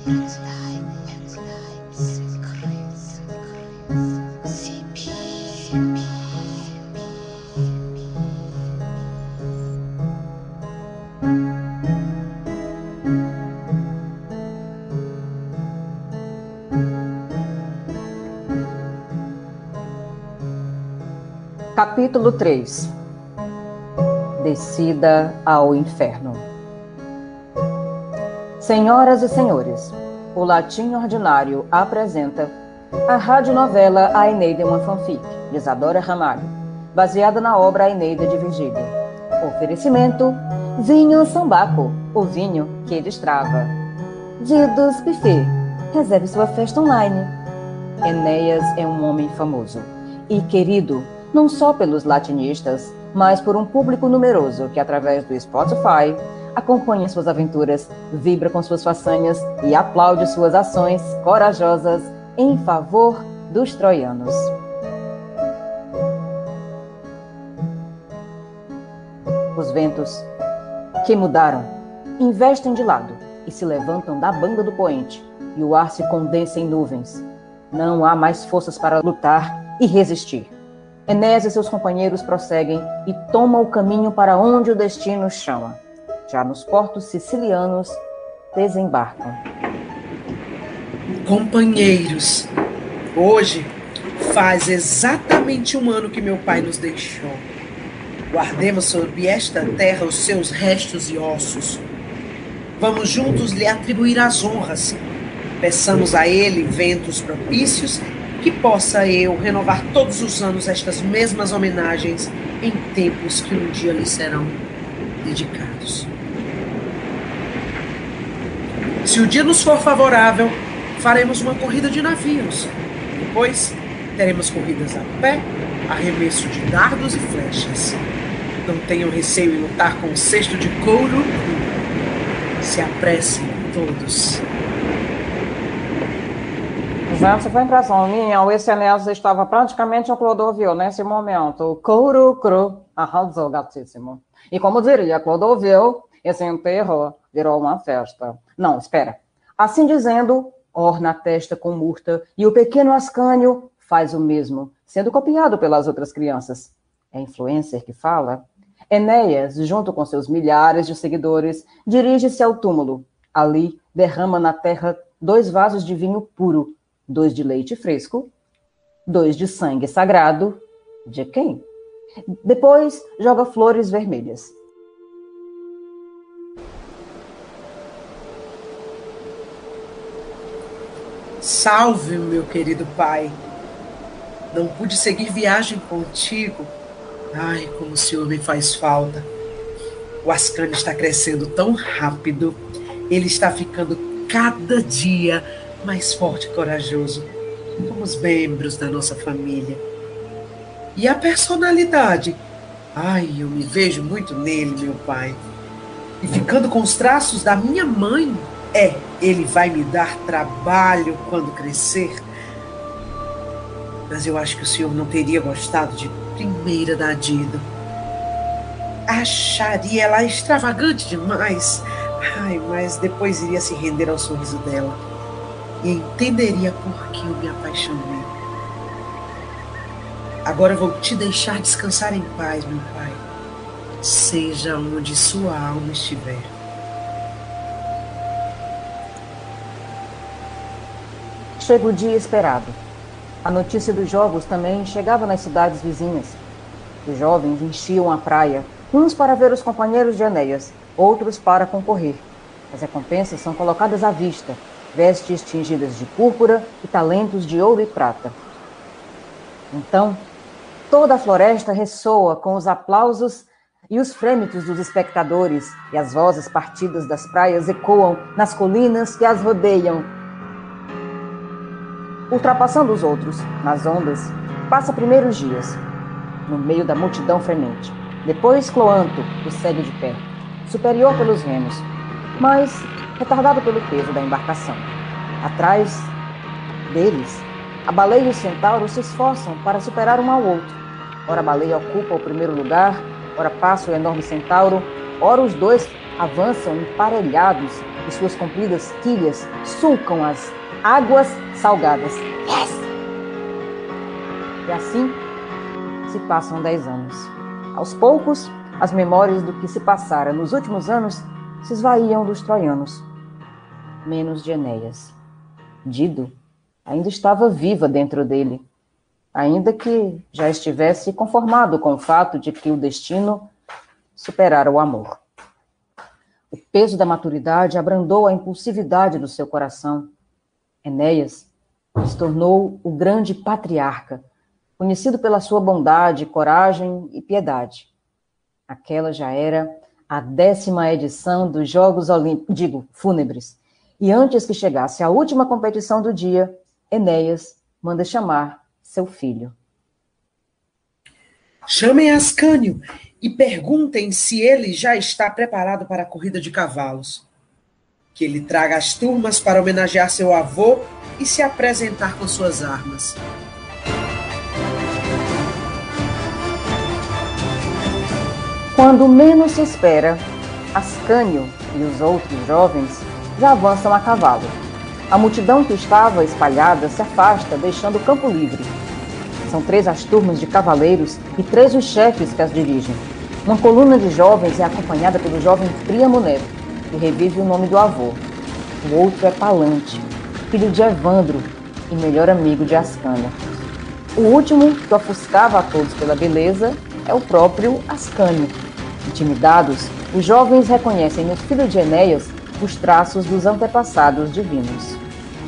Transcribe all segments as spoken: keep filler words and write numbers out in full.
Capítulo três. Descida ao inferno. Senhoras e senhores, o Latim Ordinário apresenta a radionovela A Eneida, uma fanfic, de Isadora Ramalho, baseada na obra A Eneida de Virgílio. Oferecimento: Vinho Sambaco, o vinho que destrava. Didos Buffet, reserve sua festa online. Enéas é um homem famoso e querido, não só pelos latinistas, mas por um público numeroso que, através do Spotify, acompanha suas aventuras, vibra com suas façanhas e aplaude suas ações corajosas em favor dos troianos. Os ventos, que mudaram, investem de lado e se levantam da banda do poente, e o ar se condensa em nuvens. Não há mais forças para lutar e resistir. Enéas e seus companheiros prosseguem e tomam o caminho para onde o destino chama. Já nos portos sicilianos, desembarcam. Companheiros, hoje faz exatamente um ano que meu pai nos deixou. Guardemos sob esta terra os seus restos e ossos. Vamos juntos lhe atribuir as honras. Peçamos a ele ventos propícios, que possa eu renovar todos os anos estas mesmas homenagens em tempos que um dia lhe serão dedicados. Se o dia nos for favorável, faremos uma corrida de navios. Depois, teremos corridas a pé, arremesso de dardos e flechas. Não tenham receio em lutar com um cesto de couro. Se apressem todos. Gente, foi impressão minha, o Enéas estava praticamente a Clodovil nesse momento. Couro cru, arrasou, gatíssimo. E como diria Clodovil, esse enterro virou uma festa. Não, espera. Assim dizendo, orna a testa com murta e o pequeno Ascânio faz o mesmo, sendo copiado pelas outras crianças. É influencer que fala? Enéas, junto com seus milhares de seguidores, dirige-se ao túmulo. Ali, derrama na terra dois vasos de vinho puro, dois de leite fresco, dois de sangue sagrado. De quem? Depois, joga flores vermelhas. Salve, meu querido pai. Não pude seguir viagem contigo. Ai, como o senhor me faz falta. O Ascânio está crescendo tão rápido. Ele está ficando cada dia mais forte e corajoso, como os membros da nossa família. E a personalidade? Ai, eu me vejo muito nele, meu pai. E ficando com os traços da minha mãe, é, ele vai me dar trabalho quando crescer. Mas eu acho que o senhor não teria gostado de primeira da Dido. Acharia ela extravagante demais. Ai, mas depois iria se render ao sorriso dela e entenderia por que eu me apaixonei. Agora vou te deixar descansar em paz, meu pai. Seja onde sua alma estiver. Chega o dia esperado. A notícia dos jogos também chegava nas cidades vizinhas. Os jovens enchiam a praia, uns para ver os companheiros de Enéas, outros para concorrer. As recompensas são colocadas à vista, vestes tingidas de púrpura e talentos de ouro e prata. Então, toda a floresta ressoa com os aplausos e os frêmitos dos espectadores, e as vozes partidas das praias ecoam nas colinas que as rodeiam. Ultrapassando os outros, nas ondas, passa primeiro os dias, no meio da multidão fremente. Depois Cloanto o segue de perto, superior pelos remos, mas retardado pelo peso da embarcação. Atrás deles, a baleia e o centauro se esforçam para superar um ao outro. Ora a baleia ocupa o primeiro lugar, ora passa o enorme centauro, ora os dois avançam emparelhados e suas compridas quilhas sulcam as águas salgadas. Yes! E assim se passam dez anos. Aos poucos, as memórias do que se passara nos últimos anos se esvaíam dos troianos, menos de Enéas. Dido ainda estava viva dentro dele, ainda que já estivesse conformado com o fato de que o destino superara o amor. O peso da maturidade abrandou a impulsividade do seu coração. Enéas se tornou o grande patriarca, conhecido pela sua bondade, coragem e piedade. Aquela já era a décima edição dos Jogos Olímpicos, digo, fúnebres, e antes que chegasse a última competição do dia, Enéas manda chamar seu filho. Chamem Ascânio e perguntem se ele já está preparado para a corrida de cavalos. Que ele traga as turmas para homenagear seu avô e se apresentar com suas armas. Quando menos se espera, Ascânio e os outros jovens já avançam a cavalo. A multidão que estava espalhada se afasta, deixando o campo livre. São três as turmas de cavaleiros e três os chefes que as dirigem. Uma coluna de jovens é acompanhada pelo jovem Príamo Neto, que revive o nome do avô. O outro é Palante, filho de Evandro e melhor amigo de Ascânio. O último, que ofuscava a todos pela beleza, é o próprio Ascânio. Intimidados, os jovens reconhecem no filho de Enéas os traços dos antepassados divinos.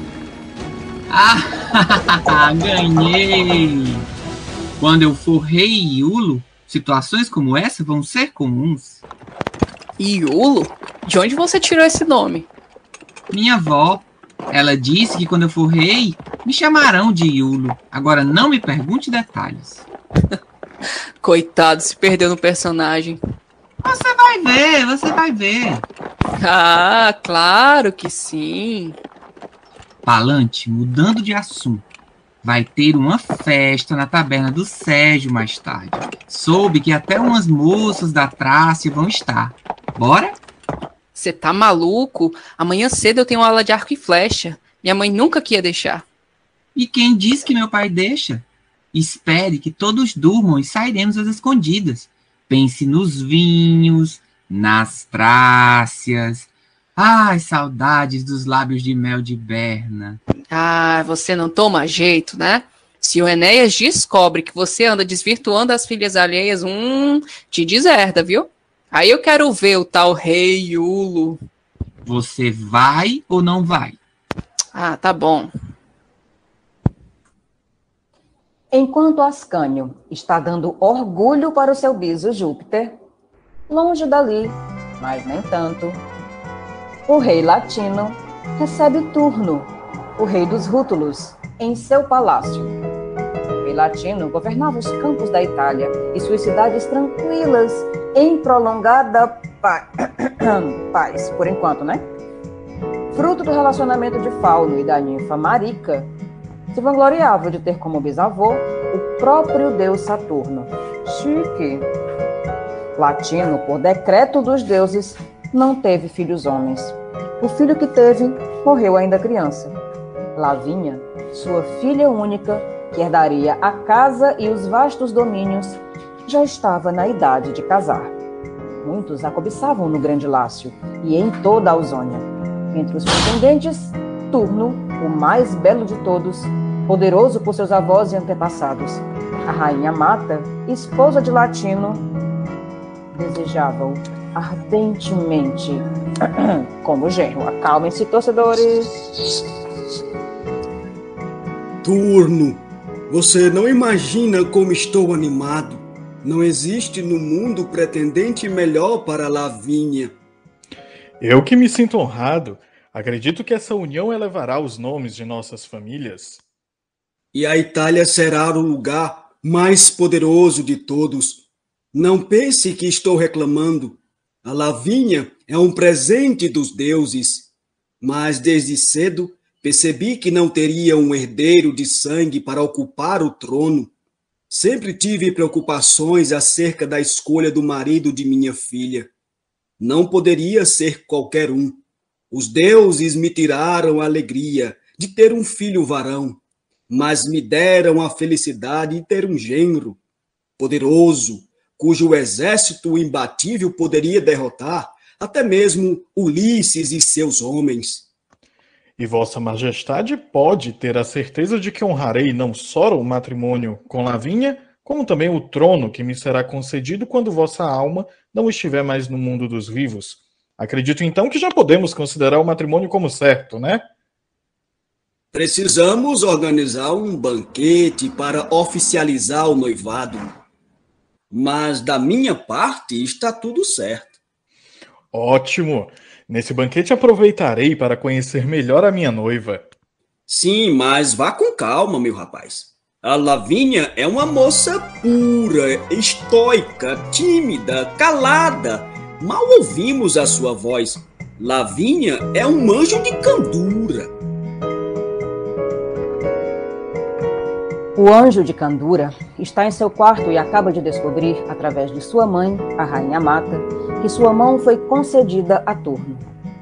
Ah, ganhei! Quando eu for rei Iulo, situações como essa vão ser comuns. Iulo? De onde você tirou esse nome? Minha avó, ela disse que quando eu for rei, me chamarão de Iulo. Agora não me pergunte detalhes. Coitado, se perdeu no personagem. Você vai ver, você vai ver. Ah, claro que sim. Palante, mudando de assunto, vai ter uma festa na taberna do Sérgio mais tarde. Soube que até umas moças da Trácia vão estar. Bora? Você tá maluco? Amanhã cedo eu tenho aula de arco e flecha. Minha mãe nunca queria deixar. E quem disse que meu pai deixa? Espere que todos durmam e sairemos às escondidas. Pense nos vinhos, nas Trácias. Ai, saudades dos lábios de mel de Berna. Ah, você não toma jeito, né? Se o Enéas descobre que você anda desvirtuando as filhas alheias, hum, te deserda, viu? Aí eu quero ver o tal rei Iulo. Você vai ou não vai? Ah, tá bom. Enquanto Ascânio está dando orgulho para o seu biso Júpiter, longe dali, mas nem tanto, o rei Latino recebe Turno, o rei dos Rútulos, em seu palácio. O rei Latino governava os campos da Itália e suas cidades tranquilas em prolongada pa... paz, por enquanto, né? Fruto do relacionamento de Fauno e da ninfa Marica, se vangloriava de ter como bisavô o próprio deus Saturno. Chique! Latino, por decreto dos deuses, não teve filhos homens. O filho que teve morreu ainda criança. Lavínia, sua filha única, que herdaria a casa e os vastos domínios, já estava na idade de casar. Muitos a cobiçavam no Grande Lácio e em toda a Ausônia. Entre os pretendentes, Turno, o mais belo de todos, poderoso por seus avós e antepassados. A rainha Mata, esposa de Latino, desejava-o ardentemente como genro. Acalmem-se, torcedores. Turno, você não imagina como estou animado. Não existe no mundo pretendente melhor para Lavínia. Eu que me sinto honrado. Acredito que essa união elevará os nomes de nossas famílias. E a Itália será o lugar mais poderoso de todos. Não pense que estou reclamando. A Lavínia é um presente dos deuses. Mas desde cedo percebi que não teria um herdeiro de sangue para ocupar o trono. Sempre tive preocupações acerca da escolha do marido de minha filha. Não poderia ser qualquer um. Os deuses me tiraram a alegria de ter um filho varão, mas me deram a felicidade de ter um genro poderoso, cujo exército imbatível poderia derrotar até mesmo Ulisses e seus homens. E Vossa Majestade pode ter a certeza de que honrarei não só o matrimônio com Lavínia, como também o trono que me será concedido quando vossa alma não estiver mais no mundo dos vivos. Acredito então que já podemos considerar o matrimônio como certo, né? Precisamos organizar um banquete para oficializar o noivado. Mas da minha parte está tudo certo. Ótimo! Nesse banquete aproveitarei para conhecer melhor a minha noiva. Sim, mas vá com calma, meu rapaz. A Lavínia é uma moça pura, estoica, tímida, calada. Mal ouvimos a sua voz. Lavínia é um anjo de candura. O anjo de candura está em seu quarto e acaba de descobrir, através de sua mãe, a rainha Mata, que sua mão foi concedida a Turno.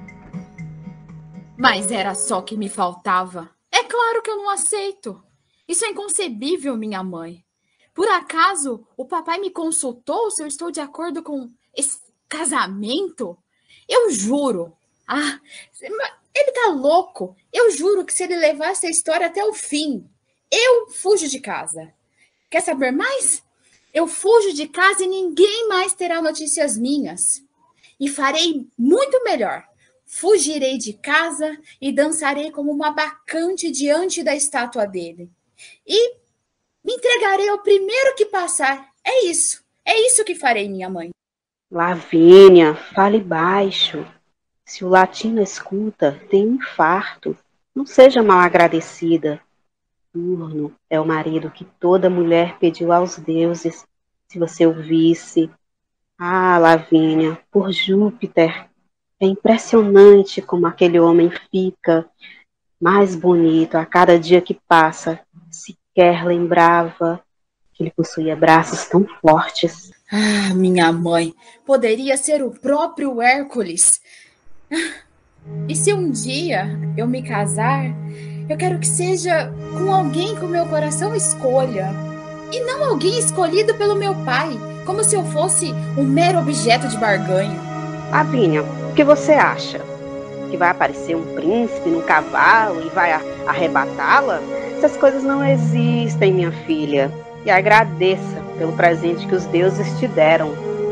Mas era só que me faltava. É claro que eu não aceito. Isso é inconcebível, minha mãe. Por acaso, o papai me consultou se eu estou de acordo com esse casamento? Eu juro. Ah, ele tá louco. Eu juro que se ele levar essa história até o fim, eu fujo de casa. Quer saber mais? Eu fujo de casa e ninguém mais terá notícias minhas. E farei muito melhor. Fugirei de casa e dançarei como uma bacante diante da estátua dele. E me entregarei ao primeiro que passar. É isso. É isso que farei, minha mãe. Lavínia, fale baixo. Se o latino escuta, tem um infarto. Não seja mal agradecida. Turno é o marido que toda mulher pediu aos deuses. Se você o visse. Ah, Lavínia, por Júpiter, é impressionante como aquele homem fica mais bonito a cada dia que passa. Sequer lembrava que ele possuía braços tão fortes. Ah, minha mãe, poderia ser o próprio Hércules. E se um dia eu me casar, eu quero que seja com alguém que o meu coração escolha. E não alguém escolhido pelo meu pai, como se eu fosse um mero objeto de barganha. Lavínia, o que você acha? Que vai aparecer um príncipe num cavalo e vai arrebatá-la? Essas coisas não existem, minha filha. E agradeça pelo presente que os deuses te deram.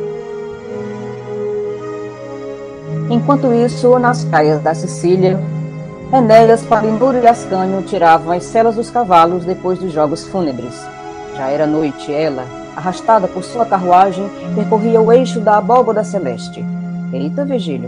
Enquanto isso, nas praias da Sicília, Enéas, Palinuro e Ascânio tiravam as selas dos cavalos depois dos jogos fúnebres. Já era noite, ela, arrastada por sua carruagem, percorria o eixo da abóbada celeste. Eita, Virgílio.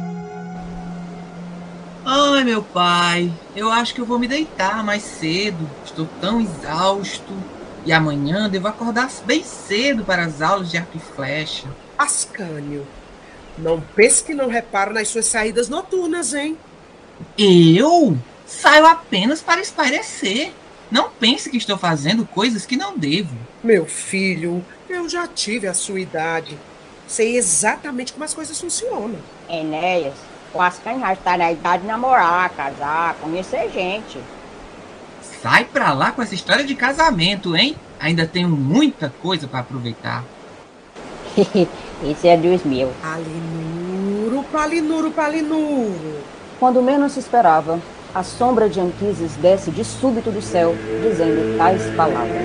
Ai, meu pai, eu acho que eu vou me deitar mais cedo. Estou tão exausto. E amanhã devo acordar bem cedo para as aulas de arco e flecha. Ascânio, não pense que não reparo nas suas saídas noturnas, hein? Eu saio apenas para espairecer. Não pense que estou fazendo coisas que não devo. Meu filho, eu já tive a sua idade. Sei exatamente como as coisas funcionam. Enéas, o Ascânio já está na idade de namorar, casar, conhecer gente. Sai pra lá com essa história de casamento, hein? Ainda tenho muita coisa para aproveitar. Esse é dos meus. Palinuro, Palinuro, Palinuro. Quando menos se esperava, a sombra de Anquises desce de súbito do céu, dizendo tais palavras.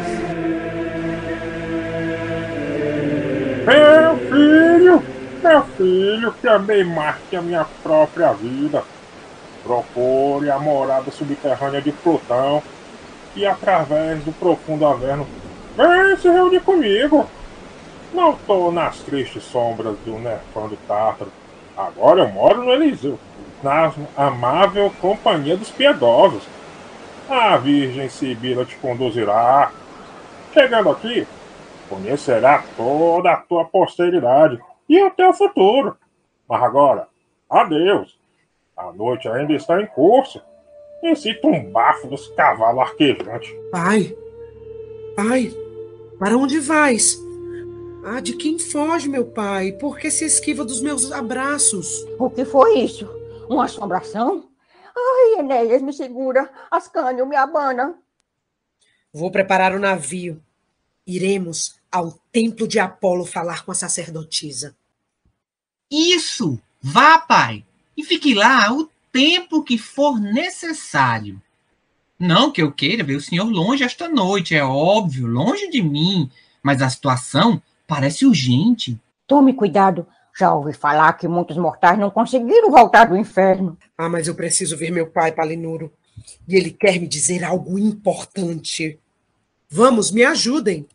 Meu filho, meu filho, que amei mais que a minha própria vida. Procure a morada subterrânea de Plutão e, através do profundo Averno, vem se reunir comigo. Não estou nas tristes sombras do nefando Tártaro. Agora eu moro no Eliseu, na amável companhia dos piedosos. A Virgem Sibila te conduzirá. Chegando aqui, conhecerá toda a tua posteridade e até o futuro. Mas agora, adeus. A noite ainda está em curso. E sinto um bafo dos cavalos arquejantes. Pai, pai, para onde vais? Ah, de quem foge, meu pai? Por que se esquiva dos meus abraços? O que foi isso? Uma assombração? Ai, Enéas, me segura. Ascânio, me abana. Vou preparar o navio. Iremos ao templo de Apolo falar com a sacerdotisa. Isso! Vá, pai, e fique lá o tempo que for necessário. Não que eu queira ver o senhor longe esta noite, é óbvio, longe de mim, mas a situação parece urgente. Tome cuidado. Já ouvi falar que muitos mortais não conseguiram voltar do inferno. Ah, mas eu preciso ver meu pai, Palinuro. E ele quer me dizer algo importante. Vamos, me ajudem.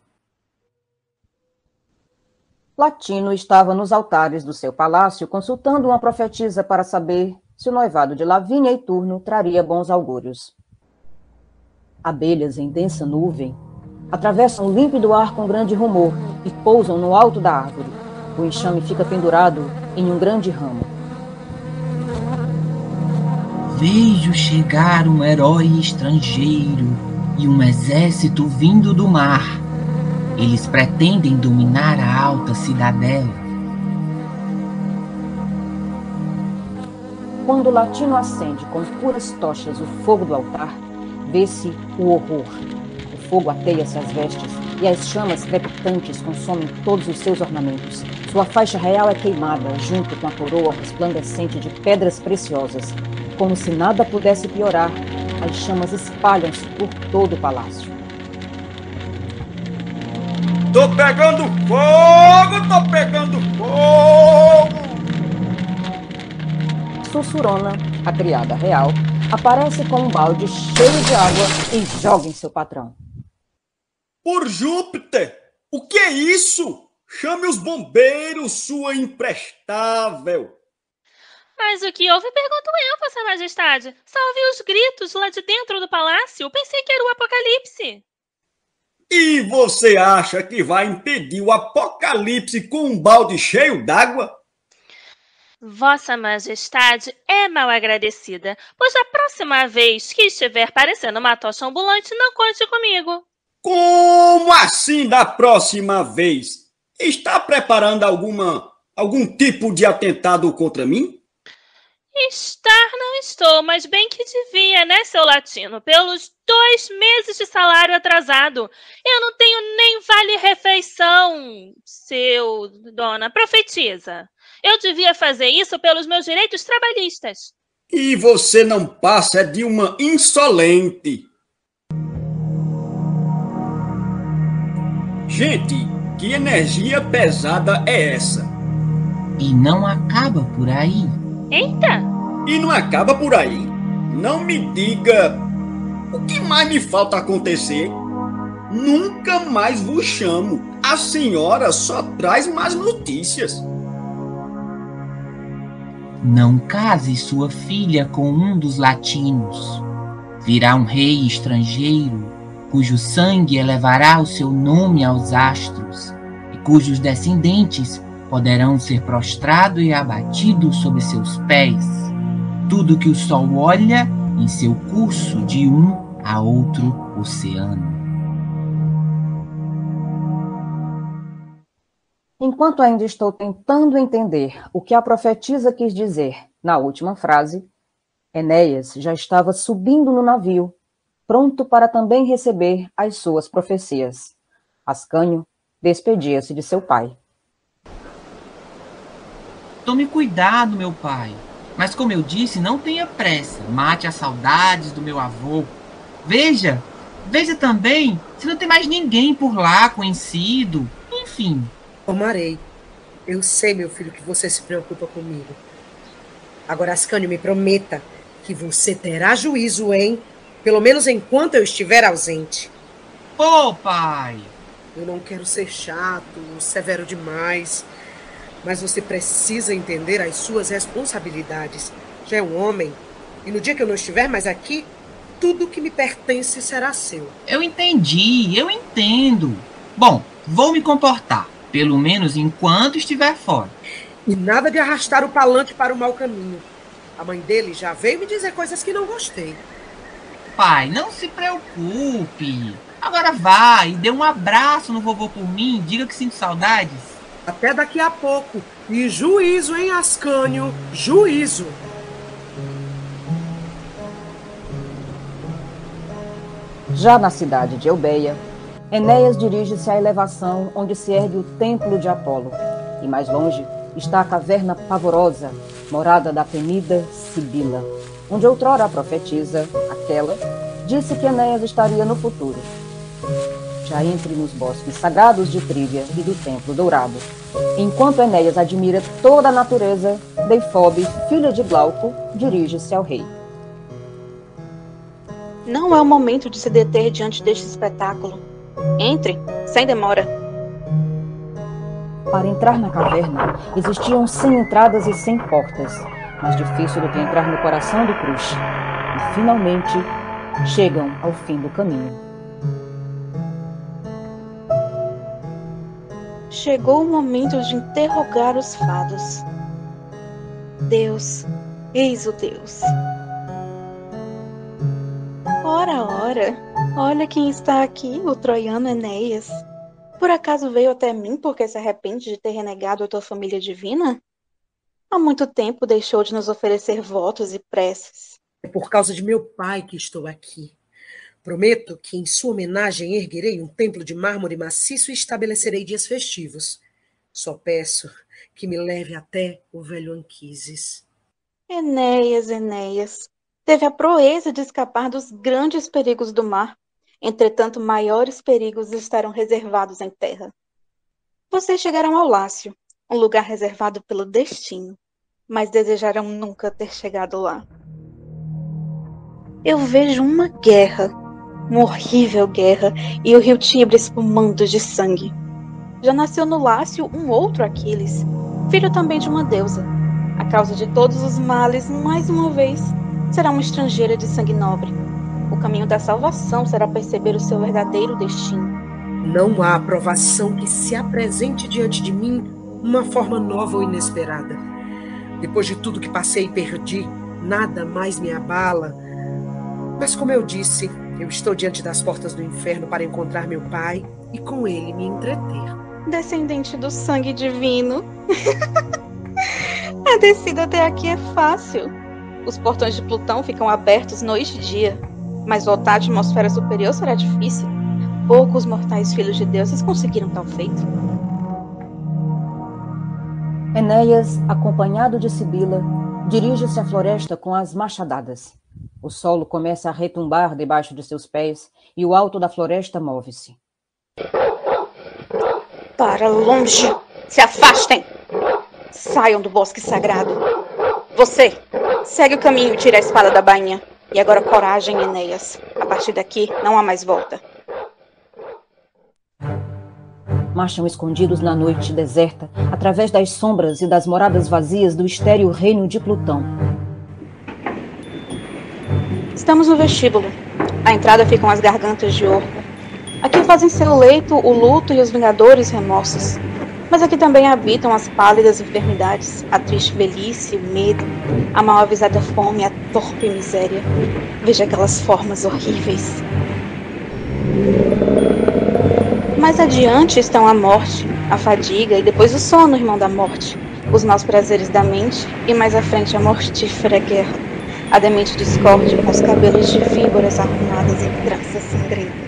Latino estava nos altares do seu palácio consultando uma profetisa para saber se o noivado de Lavínia e Turno traria bons augúrios. Abelhas em densa nuvem atravessam o límpido ar com grande rumor e pousam no alto da árvore. O enxame fica pendurado em um grande ramo. Vejo chegar um herói estrangeiro e um exército vindo do mar. Eles pretendem dominar a alta cidadela. Quando Latino acende com puras tochas o fogo do altar, vê-se o horror. O fogo ateia-se às vestes e as chamas crepitantes consomem todos os seus ornamentos. Sua faixa real é queimada junto com a coroa resplandecente de pedras preciosas. Como se nada pudesse piorar, as chamas espalham-se por todo o palácio. Tô pegando fogo, tô pegando fogo! Sussurona, a criada real, aparece com um balde cheio de água e joga em seu patrão. Por Júpiter! O que é isso? Chame os bombeiros, sua imprestável! Mas o que houve, pergunto eu, Vossa Majestade. Só ouvi os gritos lá de dentro do palácio. Pensei que era o apocalipse. E você acha que vai impedir o apocalipse com um balde cheio d'água? Vossa Majestade é mal agradecida, pois a próxima vez que estiver parecendo uma tocha ambulante, não conte comigo. Como assim da próxima vez? Está preparando alguma, algum tipo de atentado contra mim? Estar não estou, mas bem que devia, né, seu Latino? Pelos dois meses de salário atrasado. Eu não tenho nem vale-refeição, seu dona profetisa. Eu devia fazer isso pelos meus direitos trabalhistas. E você não passa de uma insolente. Gente, que energia pesada é essa? E não acaba por aí. Eita! E não acaba por aí. Não me diga o que mais me falta acontecer. Nunca mais vos chamo. A senhora só traz más notícias. Não case sua filha com um dos latinos. Virá um rei estrangeiro, cujo sangue elevará o seu nome aos astros, e cujos descendentes poderão ser prostrados e abatidos sob seus pés. Tudo que o sol olha em seu curso de um a outro oceano. Enquanto ainda estou tentando entender o que a profetisa quis dizer na última frase, Enéas já estava subindo no navio, pronto para também receber as suas profecias. Ascânio despedia-se de seu pai. Tome cuidado, meu pai. Mas como eu disse, não tenha pressa. Mate as saudades do meu avô. Veja, veja também se não tem mais ninguém por lá conhecido. Enfim. Tomarei. Eu sei, meu filho, que você se preocupa comigo. Agora, Ascânio, me prometa que você terá juízo, hein? Pelo menos enquanto eu estiver ausente. Ô, pai! Eu não quero ser chato, severo demais, mas você precisa entender as suas responsabilidades. Já é um homem, e no dia que eu não estiver mais aqui, tudo que me pertence será seu. Eu entendi, eu entendo. Bom, vou me comportar, pelo menos enquanto estiver fora. E nada de arrastar o Palante para o mau caminho. A mãe dele já veio me dizer coisas que não gostei. Pai, não se preocupe. Agora vá e dê um abraço no vovô por mim, diga que sinto saudades. Até daqui a pouco. E juízo, hein, Ascânio? Juízo. Já na cidade de Eubeia, Enéas dirige-se à elevação onde se ergue o templo de Apolo. E mais longe está a caverna pavorosa, morada da temida Sibila, onde outrora a profetisa, aquela, disse que Enéas estaria no futuro. Já entre nos bosques sagrados de Trígia e do Templo Dourado, enquanto Enéas admira toda a natureza, Deifobe, filha de Glauco, dirige-se ao rei. Não é o momento de se deter diante deste espetáculo. Entre, sem demora. Para entrar na caverna, existiam cem entradas e cem portas, mais difícil do que entrar no coração do Krush. E, finalmente, chegam ao fim do caminho. Chegou o momento de interrogar os fados. Deus, eis o Deus. Ora, ora, olha quem está aqui, o troiano Enéas. Por acaso veio até mim porque se arrepende de ter renegado a tua família divina? Há muito tempo deixou de nos oferecer votos e preces. É por causa de meu pai que estou aqui. Prometo que em sua homenagem erguerei um templo de mármore maciço e estabelecerei dias festivos. Só peço que me leve até o velho Anquises. Enéas, Enéas, teve a proeza de escapar dos grandes perigos do mar. Entretanto, maiores perigos estarão reservados em terra. Vocês chegarão ao Lácio, um lugar reservado pelo destino, mas desejarão nunca ter chegado lá. Eu vejo uma guerra, uma horrível guerra, e o rio Tibre espumando de sangue. Já nasceu no Lácio um outro Aquiles, filho também de uma deusa. A causa de todos os males, mais uma vez, será uma estrangeira de sangue nobre. O caminho da salvação será perceber o seu verdadeiro destino. Não há aprovação que se apresente diante de mim uma forma nova ou inesperada. Depois de tudo que passei e perdi, nada mais me abala. Mas como eu disse, eu estou diante das portas do inferno para encontrar meu pai e com ele me entreter. Descendente do sangue divino. A descida até aqui é fácil. Os portões de Plutão ficam abertos noite e dia, mas voltar à atmosfera superior será difícil. Poucos mortais filhos de deuses conseguiram tal feito. Enéas, acompanhado de Sibila, dirige-se à floresta com as machadadas. O solo começa a retumbar debaixo de seus pés e o alto da floresta move-se. Para longe! Se afastem! Saiam do bosque sagrado. Você, segue o caminho e tira a espada da bainha. E agora coragem, Enéas. A partir daqui não há mais volta. Marcham escondidos na noite deserta, através das sombras e das moradas vazias do estéril reino de Plutão. Estamos no vestíbulo. À entrada ficam as gargantas de Orco. Aqui fazem seu leito o luto e os vingadores remorsos. Mas aqui também habitam as pálidas enfermidades, a triste velhice, o medo, a mal avisada fome, a torpe miséria. Veja aquelas formas horríveis. Mais adiante estão a morte, a fadiga e depois o sono, irmão da morte, os maus prazeres da mente e mais à frente a mortífera guerra, a demente discórdia com os cabelos de víboras arrumadas em tranças sangrentas.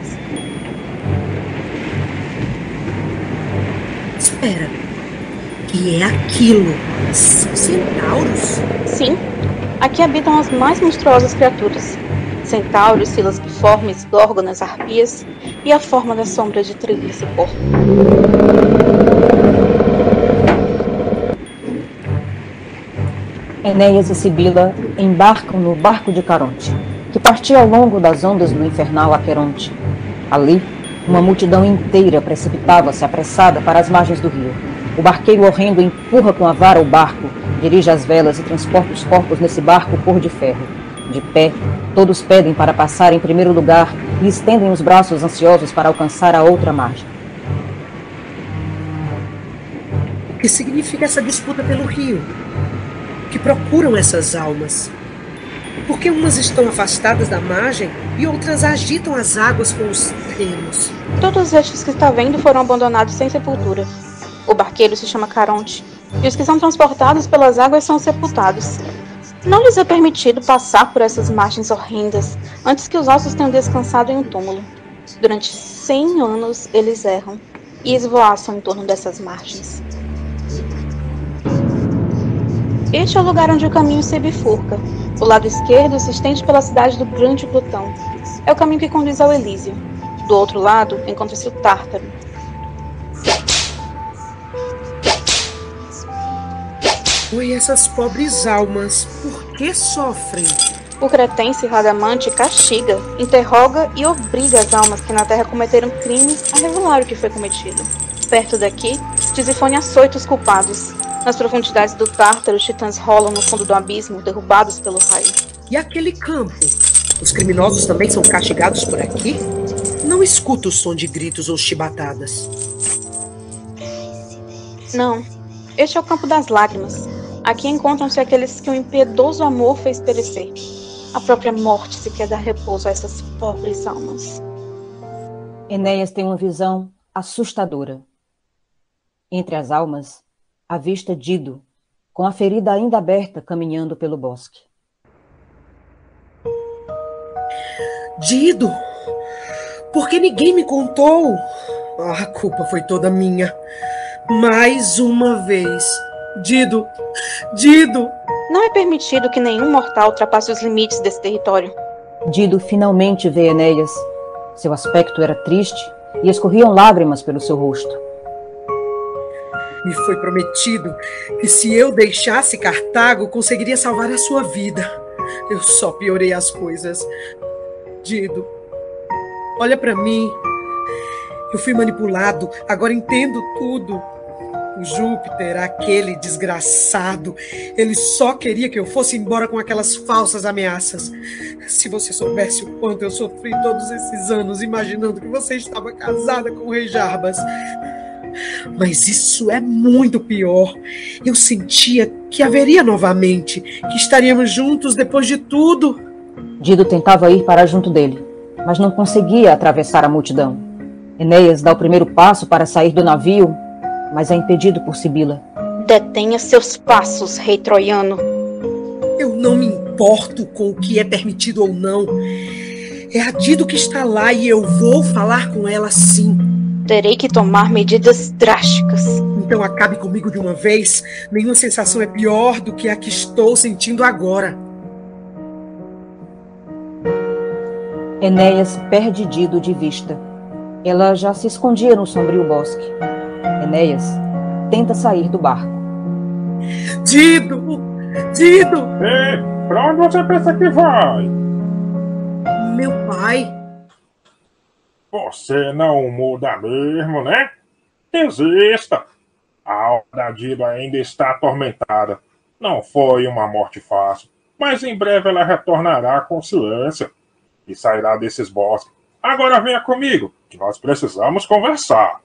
Espera, que é aquilo? São centauros? Sim, aqui habitam as mais monstruosas criaturas. Centauros, silas biformes, górgonas, arpias e a forma da sombra de tríplice corpo. Enéas e Sibila embarcam no barco de Caronte, que partia ao longo das ondas do infernal Aqueronte. Ali, uma multidão inteira precipitava-se apressada para as margens do rio. O barqueiro horrendo empurra com a vara o barco, dirige as velas e transporta os corpos nesse barco cor de ferro. De pé, todos pedem para passar em primeiro lugar e estendem os braços ansiosos para alcançar a outra margem. O que significa essa disputa pelo rio? O que procuram essas almas? Porque umas estão afastadas da margem e outras agitam as águas com os remos. Todos estes que está vendo foram abandonados sem sepultura. O barqueiro se chama Caronte, e os que são transportados pelas águas são sepultados. Não lhes é permitido passar por essas margens horrendas antes que os ossos tenham descansado em um túmulo. Durante cem anos eles erram e esvoaçam em torno dessas margens. Este é o lugar onde o caminho se bifurca. O lado esquerdo se estende pela cidade do Grande Plutão. É o caminho que conduz ao Elísio. Do outro lado encontra-se o Tártaro. Oi, essas pobres almas, por que sofrem? O cretense Radamante castiga, interroga e obriga as almas que na Terra cometeram crimes a revelar o que foi cometido. Perto daqui, Tisifone açoita os culpados. Nas profundidades do Tártaro, os titãs rolam no fundo do abismo, derrubados pelo raio. E aquele campo? Os criminosos também são castigados por aqui? Não escuto o som de gritos ou chibatadas. Não, este é o campo das lágrimas. Aqui encontram-se aqueles que o impiedoso amor fez perecer. A própria morte se quer dar repouso a essas pobres almas. Enéas tem uma visão assustadora. Entre as almas, avista Dido, com a ferida ainda aberta, caminhando pelo bosque. Dido! Por que ninguém me contou? Ah, a culpa foi toda minha. Mais uma vez. Dido! Dido! Não é permitido que nenhum mortal ultrapasse os limites desse território. Dido finalmente vê Enéas. Seu aspecto era triste e escorriam lágrimas pelo seu rosto. Me foi prometido que se eu deixasse Cartago, conseguiria salvar a sua vida. Eu só piorei as coisas. Dido, olha pra mim. Eu fui manipulado, agora entendo tudo. O Júpiter, aquele desgraçado, ele só queria que eu fosse embora com aquelas falsas ameaças. Se você soubesse o quanto eu sofri todos esses anos imaginando que você estava casada com o rei Jarbas. Mas isso é muito pior. Eu sentia que haveria novamente, que estaríamos juntos depois de tudo. Dido tentava ir para junto dele, mas não conseguia atravessar a multidão. Enéas dá o primeiro passo para sair do navio, mas é impedido por Sibila. Detenha seus passos, rei troiano. Eu não me importo com o que é permitido ou não. É a Dido que está lá e eu vou falar com ela sim. Terei que tomar medidas drásticas. Então acabe comigo de uma vez. Nenhuma sensação é pior do que a que estou sentindo agora. Enéas perde Dido de vista. Ela já se escondia no sombrio bosque. Enéas tenta sair do barco. Dido! Dido! Ei, pra onde você pensa que vai? Meu pai... Você não muda mesmo, né? Desista. A alma da Dido ainda está atormentada. Não foi uma morte fácil, mas em breve ela retornará à consciência e sairá desses bosques. Agora venha comigo, que nós precisamos conversar.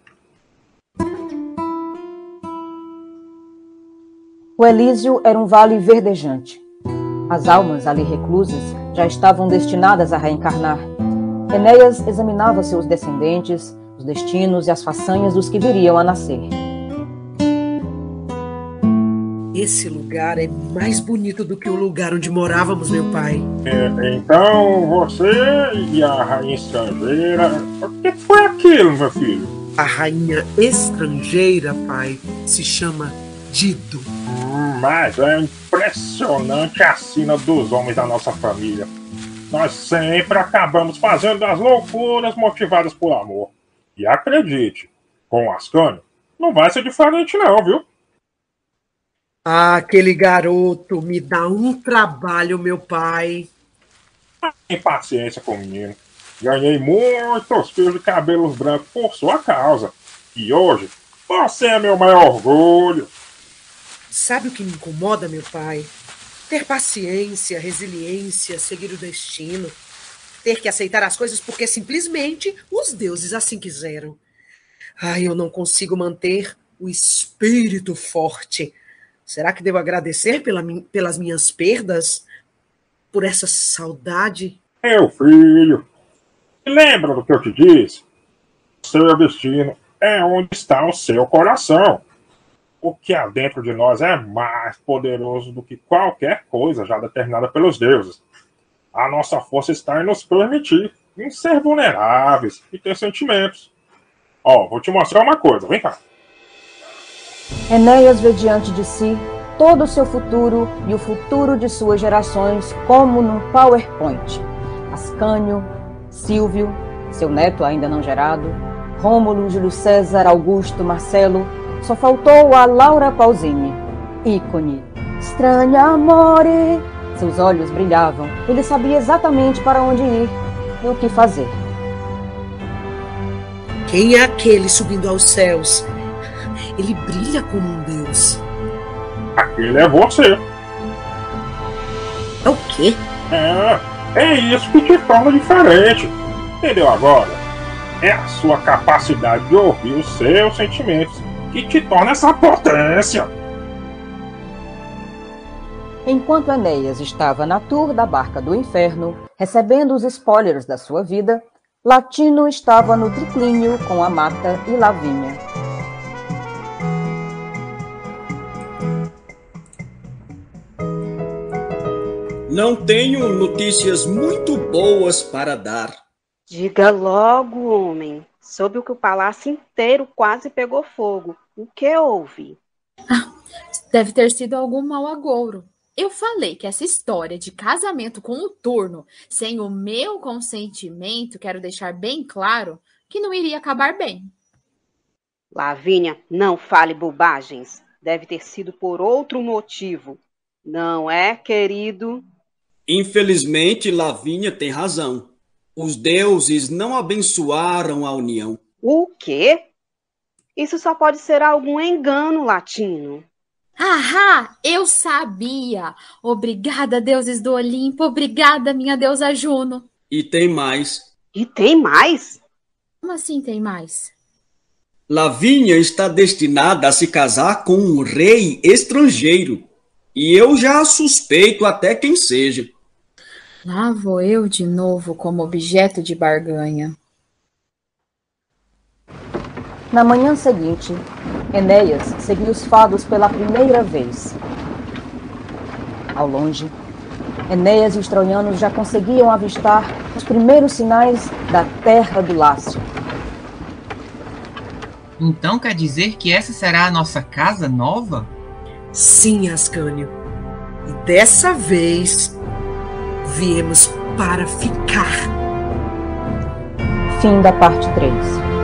O Elísio era um vale verdejante. As almas ali reclusas já estavam destinadas a reencarnar. Enéas examinava seus descendentes, os destinos e as façanhas dos que viriam a nascer. Esse lugar é mais bonito do que o lugar onde morávamos, meu pai. É, então, você e a rainha estrangeira... O que foi aquilo, meu filho? A rainha estrangeira, pai, se chama Dido. Hum, mas é impressionante a sina dos homens da nossa família. Nós sempre acabamos fazendo as loucuras motivadas por amor. E acredite, com o Ascânio, não vai ser diferente não, viu? Ah, aquele garoto me dá um trabalho, meu pai. Tem paciência com o menino. Ganhei muitos fios de cabelos brancos por sua causa. E hoje, você é meu maior orgulho. Sabe o que me incomoda, meu pai? Ter paciência, resiliência, seguir o destino. Ter que aceitar as coisas porque simplesmente os deuses assim quiseram. Ai, eu não consigo manter o espírito forte. Será que devo agradecer pela, pelas minhas perdas? por essa saudade? Meu filho, lembra do que eu te disse? Seu destino é onde está o seu coração. O que há dentro de nós é mais poderoso do que qualquer coisa já determinada pelos deuses. A nossa força está em nos permitir, em ser vulneráveis e ter sentimentos. Ó, vou te mostrar uma coisa, vem cá. Enéas vê diante de si todo o seu futuro e o futuro de suas gerações como num PowerPoint. Ascânio, Silvio, seu neto ainda não gerado, Rômulo, Júlio César, Augusto, Marcelo, só faltou a Laura Pausini, ícone. Estranha amore. Seus olhos brilhavam, ele sabia exatamente para onde ir e o que fazer. Quem é aquele subindo aos céus? Ele brilha como um deus. Aquele é você. É o quê? É, é isso que te torna diferente. Entendeu agora? É a sua capacidade de ouvir os seus sentimentos que te torna essa potência. Enquanto Enéas estava na tour da Barca do Inferno, recebendo os spoilers da sua vida, Latino estava no triclínio com a Mata e Lavínia. Não tenho notícias muito boas para dar. Diga logo, homem. Soube que o palácio inteiro quase pegou fogo. O que houve? Ah, deve ter sido algum mau agouro. Eu falei que essa história de casamento com o turno, sem o meu consentimento, quero deixar bem claro, que não iria acabar bem. Lavínia, não fale bobagens. Deve ter sido por outro motivo. Não é, querido? Infelizmente, Lavínia tem razão. Os deuses não abençoaram a união. O quê? Isso só pode ser algum engano, Latino. Ahá, eu sabia! Obrigada, deuses do Olimpo, obrigada, minha deusa Juno. E tem mais. E tem mais? Como assim tem mais? Lavínia está destinada a se casar com um rei estrangeiro. E eu já suspeito até quem seja. Lá vou eu de novo como objeto de barganha. Na manhã seguinte, Enéas seguiu os fados pela primeira vez. Ao longe, Enéas e os troianos já conseguiam avistar os primeiros sinais da terra do Lácio. Então quer dizer que essa será a nossa casa nova? Sim, Ascânio. E dessa vez, viemos para ficar. Fim da parte três.